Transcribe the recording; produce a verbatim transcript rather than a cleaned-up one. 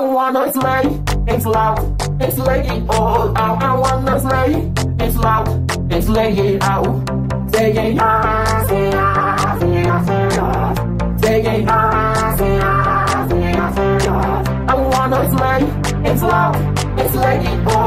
wanna slay, it's loud, it's lay it all out. I wanna slay, it's loud, it's lay it out. Say it out, say it out, say it out, say it out. Say it out, say it out, say it out, say it out. I wanna slay, it's loud, it's lay it all